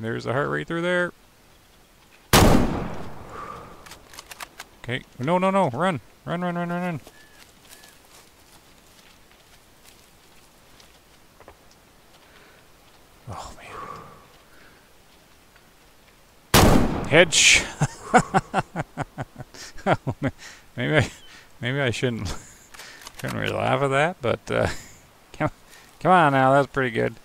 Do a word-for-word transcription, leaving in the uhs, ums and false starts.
There's the heart rate through there. Okay. No, no, no. Run. Run, run, run, run, run. Oh, man. Hedge. maybe I, maybe I shouldn't, shouldn't really laugh at that, but uh, come, come on now. That's pretty good.